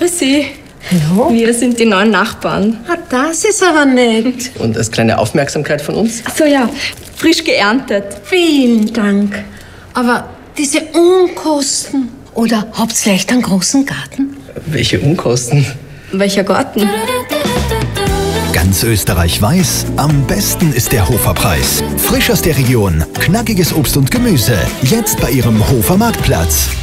Grüß Sie. Hallo? Wir sind die neuen Nachbarn. Ah, das ist aber nett. Und als kleine Aufmerksamkeit von uns? Ach so, ja, frisch geerntet. Vielen Dank. Aber diese Unkosten. Oder habt ihr vielleicht einen großen Garten? Welche Unkosten? Welcher Garten? Ganz Österreich weiß, am besten ist der Hoferpreis. Frisch aus der Region, knackiges Obst und Gemüse. Jetzt bei Ihrem Hofer Marktplatz.